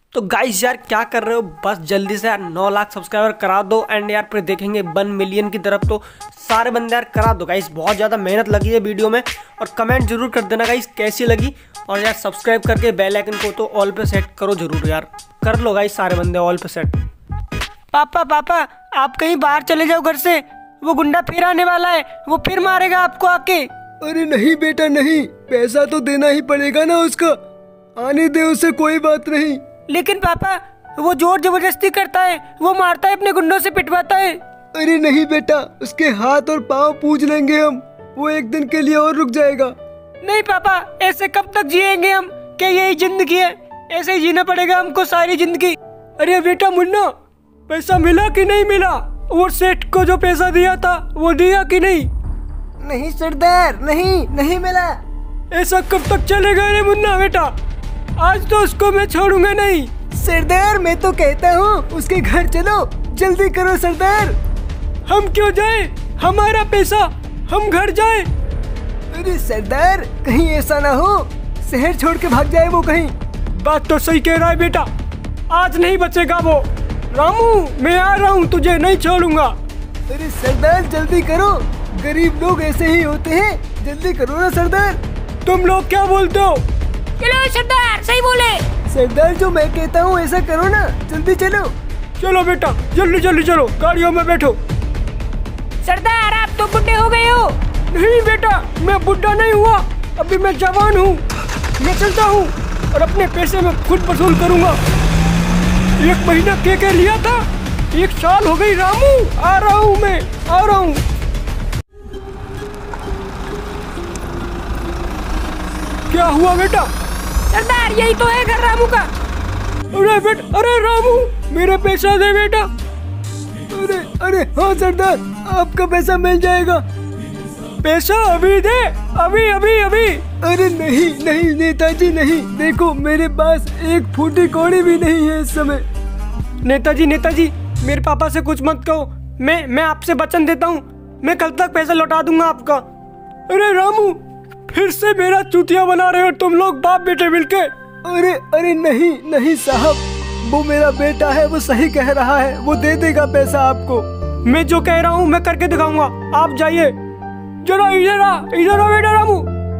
तो गाइस यार क्या कर रहे हो, बस जल्दी से यार 9 लाख सब्सक्राइबर करा दो एंड यार फिर देखेंगे 1 मिलियन की तरफ। तो सारे बंदे यार करा दो गाइस, बहुत ज़्यादा मेहनत लगी है वीडियो में। और कमेंट जरूर कर देना गाइस कैसी लगी, और यार सब्सक्राइब करके बेल आइकन को तो ऑल पे सेट करो जरूर यार, कर लो गाइस सारे बंदे ऑल पे सेट। पापा आप कहीं बाहर चले जाओ घर से, वो गुंडा फिर आने वाला है, वो फिर मारेगा आपको आके। अरे नहीं बेटा नहीं, पैसा तो देना ही पड़ेगा ना उसका, आने दे उसे, कोई बात नहीं। लेकिन पापा वो जोर जबरदस्ती करता है, वो मारता है, अपने गुंडों से पिटवाता है। अरे नहीं बेटा, उसके हाथ और पाँव पूज लेंगे हम, वो एक दिन के लिए और रुक जाएगा। नहीं पापा, ऐसे कब तक जिएंगे हम, क्या यही जिंदगी है, ऐसे ही जीना पड़ेगा हमको सारी जिंदगी। अरे बेटा मुन्ना, पैसा मिला कि नहीं मिला? वो सेठ को जो पैसा दिया था वो दिया कि नहीं? नहीं सरदार, नहीं मिला। ऐसा कब तक चलेगा रे मुन्ना बेटा, आज तो उसको मैं छोड़ूंगा नहीं। सरदार मैं तो कहता हूँ उसके घर चलो, जल्दी करो सरदार। हम क्यों जाए, हमारा पैसा, हम घर जाए। अरे सरदार कहीं ऐसा ना हो शहर छोड़ के भाग जाए वो कहीं। बात तो सही कह रहा है बेटा, आज नहीं बचेगा वो। रामू मैं आ रहा हूँ, तुझे नहीं छोड़ूंगा। अरे सरदार जल्दी करो, गरीब लोग ऐसे ही होते हैं, जल्दी करो ना सरदार। तुम लोग क्या बोलते हो? चलो सरदार, सही बोले सरदार, जो मैं कहता हूँ ऐसा करो ना, जल्दी चलो। चलो बेटा जल्दी चलो, गाड़ियों में बैठो। सरदार आप तो बुढ़े हो गए हो। नहीं बेटा, मैं बुढ़ा नहीं हुआ, अभी मैं जवान हूँ। मैं चलता हूँ और अपने पैसे में खुद वसूल करूँगा। 1 महीना के लिया था, 1 साल हो गई। रामू आ रहा हूँ, मैं आ रहा हूँ। क्या हुआ बेटा? सरदार यही तो है घर रामू का। अरे बेटा, अरे रामू मेरे पैसा दे बेटा। अरे हाँ सरदार, आपका पैसा मिल जाएगा। पैसा अभी दे, अभी। अरे नहीं नेताजी नहीं, देखो मेरे पास 1 फूटी कौड़ी भी नहीं है इस समय। नेताजी मेरे पापा से कुछ मत कहो, मैं आपसे वचन देता हूँ, मैं कल तक पैसा लौटा दूंगा आपका। अरे रामू फिर से मेरा चूतिया बना रहे हो तुम लोग बाप बेटे मिलके। अरे नहीं साहब, वो मेरा बेटा है, वो सही कह रहा है, वो दे देगा पैसा आपको। मैं जो कह रहा हूँ मैं करके दिखाऊंगा, आप जाइए। जरा इधर आ बेटा रामू।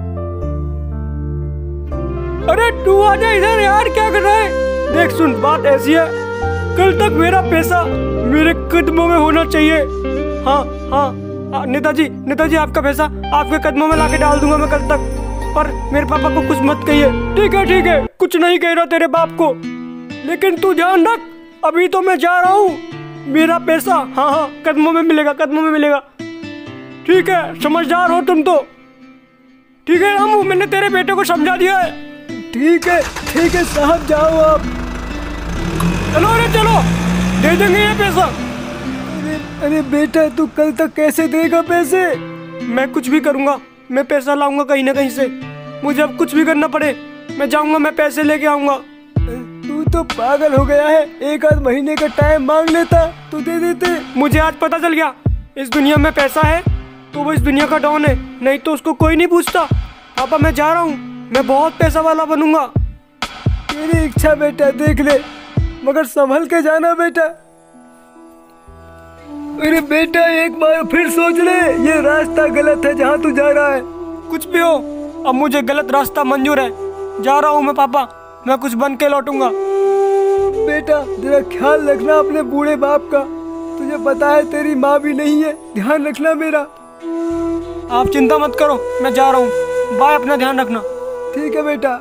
अरे तू आजा इधर यार, क्या कर रहा है? देख सुन, बात ऐसी है, कल तक मेरा पैसा मेरे कदमों में होना चाहिए। हाँ नेताजी आपका पैसा आपके कदमों में लाके डाल दूंगा मैं कल तक। और मेरे पापा को कुछ मत कहिए। ठीक है, कुछ नहीं कह रहा तेरे बाप को, लेकिन तू ध्यान रख, अभी तो मैं जा रहा हूँ, मेरा पैसा हाँ कदमों में मिलेगा। ठीक है, समझदार हो तुम तो। ठीक है रामू, मैंने तेरे बेटे को समझा दिया है। ठीक है साहब, जाओ आप। चलो दे देंगे ये पैसा। अरे बेटा तू कल तक कैसे देगा पैसे? मैं कुछ भी करूँगा, मैं पैसा लाऊंगा कहीं ना कहीं से, मुझे अब कुछ भी करना पड़े मैं जाऊंगा, मैं पैसे लेके आऊंगा। तू तो पागल हो गया है, 1 आध महीने का टाइम मांग लेता तो दे देते। मुझे आज पता चल गया, इस दुनिया में पैसा है तो वो इस दुनिया का डॉन है, नहीं तो उसको कोई नहीं पूछता। पापा मैं जा रहा हूँ, मैं बहुत पैसा वाला बनूंगा। तेरी इच्छा बेटा, देख ले, मगर संभल के जाना बेटा। अरे बेटा एक बार फिर सोच ले, ये रास्ता गलत है जहाँ तू जा रहा है। कुछ भी हो, अब मुझे गलत रास्ता मंजूर है, जा रहा हूँ मैं पापा, मैं कुछ बन के लौटूंगा। बेटा जरा ख्याल रखना अपने बूढ़े बाप का, तुझे पता है तेरी माँ भी नहीं है, ध्यान रखना मेरा। आप चिंता मत करो, मैं जा रहा हूँ, बाय, अपना ध्यान रखना। ठीक है बेटा।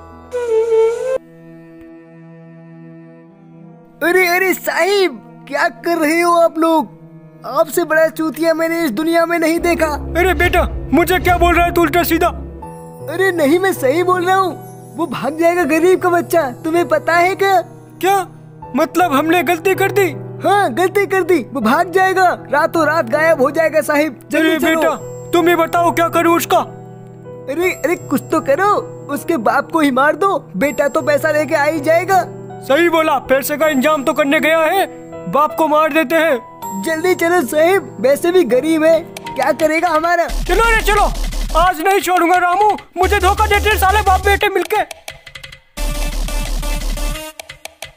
अरे साहिब, क्या कर रहे हो आप लोग? आपसे बड़ा चूतिया मैंने इस दुनिया में नहीं देखा। अरे बेटा मुझे क्या बोल रहा है तू उल्टा सीधा? अरे नहीं, मैं सही बोल रहा हूँ, वो भाग जाएगा गरीब का बच्चा, तुम्हें पता है क्या? मतलब हमने गलती कर दी? हाँ गलती कर दी, वो भाग जाएगा, रातों रात गायब हो जाएगा साहिब। अरे बेटा तुम ही बताओ क्या करूँ उसका? अरे कुछ तो करो, उसके बाप को ही मार दो, बेटा तो पैसा लेके आ ही जाएगा। सही बोला, पैसे का इंतजाम तो करने गया है, बाप को मार देते हैं। जल्दी चलो साहिब, वैसे भी गरीब है, क्या करेगा हमारा। चलो, आज नहीं छोड़ूंगा रामू, मुझे धोखा देते साले बाप बेटे मिलके।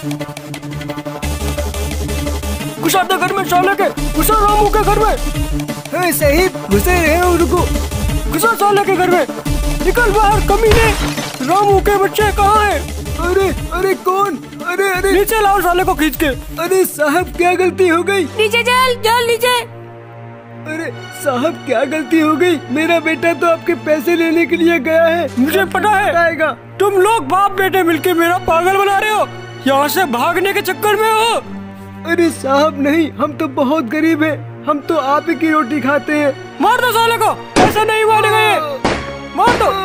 घुसा दे घर में साले के, घुसा रामू के घर में। सही घुसे रहे हो, रुको। घुसा साले के घर में, निकल बाहर कमीने। रामू के बच्चे कहाँ हैं? अरे अरे कौन? अरे अरे नीचे लाओ साले को खींच के। अरे साहब क्या गलती हो गई? नीचे चल चल नीचे। अरे साहब क्या गलती हो गई? मेरा बेटा तो आपके पैसे लेने के लिए गया है। मुझे पता है आएगा। तुम लोग बाप बेटे मिलके मेरा पागल बना रहे हो, यहाँ से भागने के चक्कर में हो। अरे साहब नहीं, हम तो बहुत गरीब हैं, हम तो आप ही की रोटी खाते हैं। मार दो साले को, ऐसा नहीं मारेगा ये, मार दो।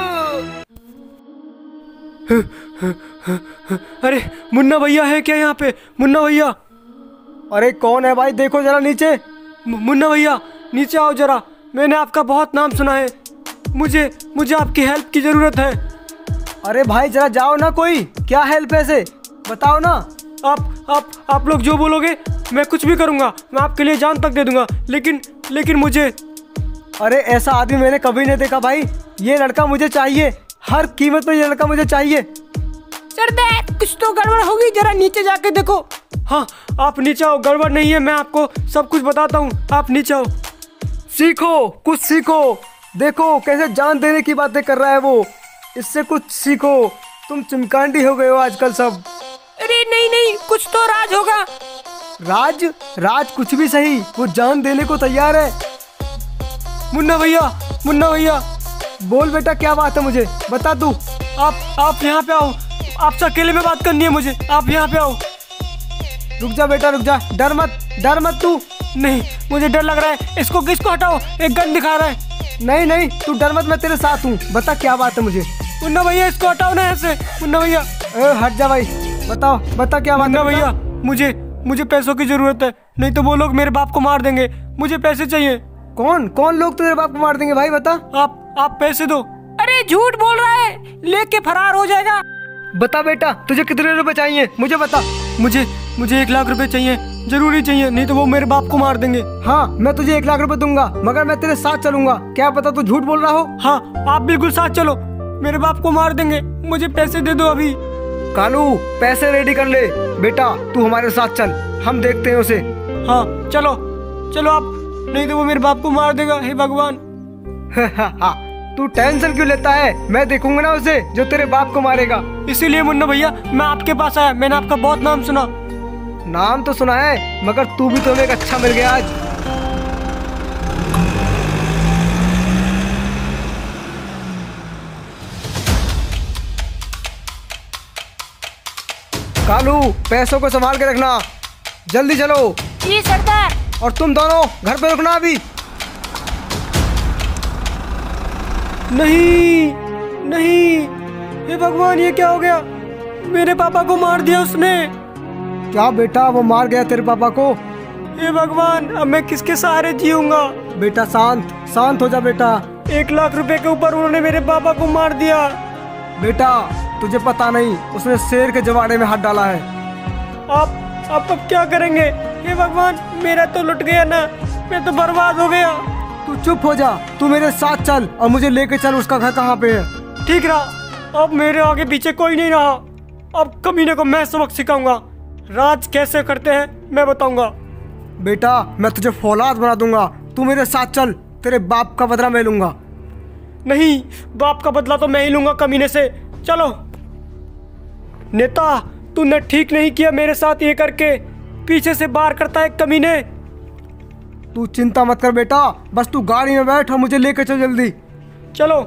अरे मुन्ना भैया है क्या यहाँ पे? मुन्ना भैया। अरे कौन है भाई? देखो जरा नीचे। मुन्ना भैया नीचे आओ जरा, मैंने आपका बहुत नाम सुना है, मुझे आपकी हेल्प की जरूरत है। अरे भाई जरा जाओ ना, कोई क्या हेल्प है से बताओ ना। आप लोग जो बोलोगे मैं कुछ भी करूँगा, मैं आपके लिए जान तक दे दूंगा, लेकिन मुझे। अरे ऐसा आदमी मैंने कभी नहीं देखा भाई, ये लड़का मुझे चाहिए, हर कीमत पर ये लड़का मुझे चाहिए। सरदार कुछ तो गड़बड़ होगी, जरा नीचे जाके देखो। हाँ आप नीचे आओ, गड़बड़ नहीं है, मैं आपको सब कुछ बताता हूँ, आप नीचे आओ। सीखो, कुछ सीखो। देखो कैसे जान देने की बातें कर रहा है वो, इससे कुछ सीखो। तुम चिमकांडी हो गए हो आजकल सब। अरे नहीं नहीं, कुछ तो राज होगा। राज कुछ भी सही, वो जान देने को तैयार है। मुन्ना भैया बोल बेटा क्या बात है, मुझे बता तू। आप यहाँ पे आओ, आपसे अकेले में बात करनी है मुझे, आप यहाँ पे आओ। रुक जा बेटा रुक जा, डर मत तू। नहीं मुझे डर लग रहा है, इसको हटाओ, एक गन दिखा रहा है। नहीं तू डर मत, मैं तेरे साथ हूँ, बता क्या बात है मुझे। मुन्ना भैया इसको हटाओ ना ऐसे। मुन्ना भैया हट जा भाई, बता क्या बात है। मुन्ना भैया मुझे पैसों की जरूरत है, नहीं तो वो लोग मेरे बाप को मार देंगे, मुझे पैसे चाहिए। कौन लोग तेरे बाप को मार देंगे भाई, बता। आप पैसे दो। अरे झूठ बोल रहा है, लेके फरार हो जाएगा। बता बेटा तुझे कितने रुपए चाहिए, मुझे बता। मुझे 1 लाख रुपए चाहिए, जरूरी चाहिए, नहीं तो वो मेरे बाप को मार देंगे। हाँ मैं तुझे 1 लाख रुपए दूंगा, मगर मैं तेरे साथ चलूंगा। क्या पता तू झूठ बोल रहा हो। हाँ आप बिल्कुल साथ चलो, मेरे बाप को मार देंगे, मुझे पैसे दे दो अभी। कालू पैसे रेडी कर ले बेटा, तू हमारे साथ चल, हम देखते हैं उसे। हाँ चलो आप, नहीं तो वो मेरे बाप को मार देगा। हे भगवान। तू टेंशन क्यों लेता है, मैं देखूंगा ना उसे जो तेरे बाप को मारेगा। इसीलिए मुन्ना भैया मैं आपके पास आया, मैंने आपका बहुत नाम सुना। नाम तो सुना है, मगर तू भी तो एक अच्छा मिल गया आज। कालू पैसों को संभाल के रखना, जल्दी चलो। जी सरदार। और तुम दोनों घर पे रुकना अभी। नहीं, हे भगवान ये क्या हो गया, मेरे पापा को मार दिया उसने। क्या बेटा वो मार गया तेरे पापा को? हे भगवान अब मैं किसके सहारे जीऊंगा। बेटा शांत हो जा बेटा। 1 लाख रुपए के ऊपर उन्होंने मेरे पापा को मार दिया। बेटा तुझे पता नहीं, उसने शेर के जवाड़े में हाथ डाला है। आप अब क्या करेंगे? हे भगवान मेरा तो लुट गया ना, मैं तो बर्बाद हो गया। तू चुप हो जा, तू मेरे साथ चल और मुझे लेके चल, उसका घर कहाँ पे है। ठीक रहा, अब मेरे आगे पीछे कोई नहीं रहा, अब कमीने को मैं सबक सिखाऊंगा, राज कैसे करते हैं मैं बताऊंगा। बेटा मैं तुझे फौलाद बना दूंगा, तू मेरे साथ चल, तेरे बाप का बदला मैं लूंगा। नहीं बाप का बदला तो मैं ही लूंगा कमीने से, चलो। नेता तूने ठीक नहीं किया मेरे साथ ये करके, पीछे से बार करता है कमीने। तू चिंता मत कर बेटा, बस तू गाड़ी में बैठ और मुझे लेकर चल जल्दी। चलो।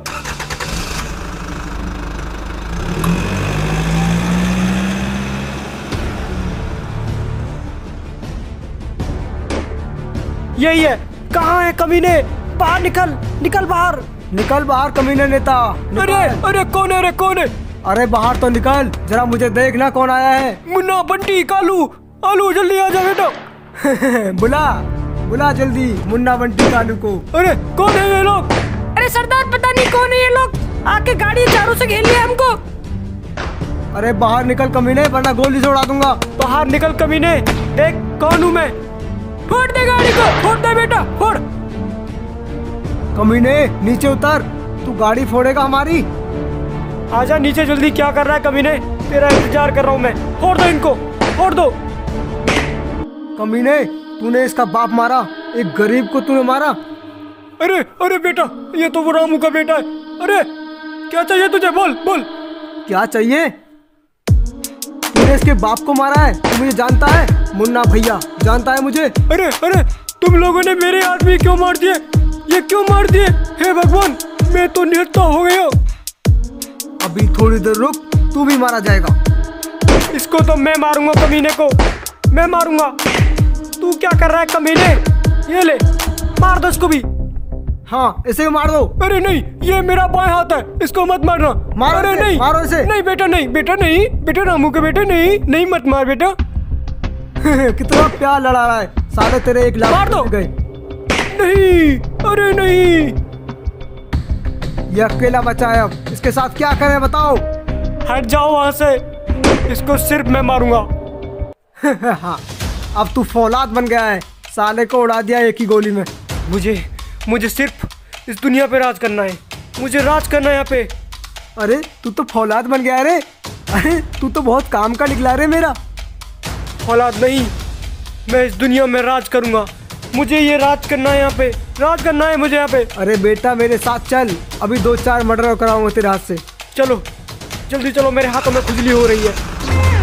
यही है, कहाँ है कमीने? बाहर निकल बाहर। निकल बाहर कमीने नेता। अरे कौन है? अरे बाहर तो निकल, जरा मुझे देखना कौन आया है। मुन्ना बंटी कालू आलू जल्दी आ जा बेटा। बुला जल्दी मुन्ना बंटी कालू को। अरे कौन है ये लोग? अरे सरदार पता नहीं कौन है ये लोग, आके गाड़ी चारों से घेर लिया हमको। अरे बाहर निकल कमीने, वरना गोली से उड़ा दूंगा। बाहर निकल कमीने, देख कौन हूँ मैं। फोड़ दे गाड़ी को, फोड़ दे बेटा, फोड़। कमीने नीचे उतर, तू गाड़ी फोड़ेगा हमारी। आजा नीचे जल्दी, क्या कर रहा है कमीने, तेरा इंतजार कर रहा हूँ मैं। फोड़ दो इनको। फोड़ दो। कमीने, तूने इसका बाप मारा, एक गरीब को तूने मारा। अरे अरे बेटा, ये तो वो रामू का बेटा है। अरे क्या चाहिए तुझे, बोल बोल। क्या चाहिए? तूने इसके बाप को मारा है, तू मुझे जानता है? मुन्ना भैया जानता है मुझे। अरे अरे तुम लोगों ने मेरे आदमी क्यों मार दिए? ये क्यों मार दिए? हे भगवान, मैं तो निहत्था हो गया। अभी थोड़ी देर रुक, तू भी मारा जाएगा। इसको तो मैं मारूंगा, कमीने को मैं मारूंगा। तू क्या कर रहा है कमीने? ये ले, मार दो इसको भी। हाँ, इसे भी मार दो। अरे नहीं, ये मेरा बाएं हाथ है, इसको मत मारना। मारो अरे इसे, नहीं, मारो इसे। नहीं बेटा, नहीं बेटा, नहीं बेटा, रामू के बेटे, नहीं नहीं, मत मार बेटा। कितना प्यार लड़ा रहा है साले, तेरे 1 लाख मार दो। गए। नहीं, अरे नहीं। ये अकेला बचा है, अब इसके साथ क्या करें बताओ। हट जाओ वहां से, इसको सिर्फ मैं मारूंगा। हाँ, अब तू फौलाद बन गया है, साले को उड़ा दिया एक ही गोली में। मुझे सिर्फ इस दुनिया पे राज करना है, मुझे राज करना है यहाँ पे। अरे तू तो फौलाद बन गया रे। अरे तू तो बहुत काम का निकला रे मेरा। औलाद नहीं, मैं इस दुनिया में राज करूंगा। मुझे ये राज करना है, यहाँ पे राज करना है मुझे यहाँ पे। अरे बेटा मेरे साथ चल, अभी 2-4 मर्डर कराऊंगा तेरे हाथ से। चलो जल्दी चलो, मेरे हाथों में खुजली हो रही है।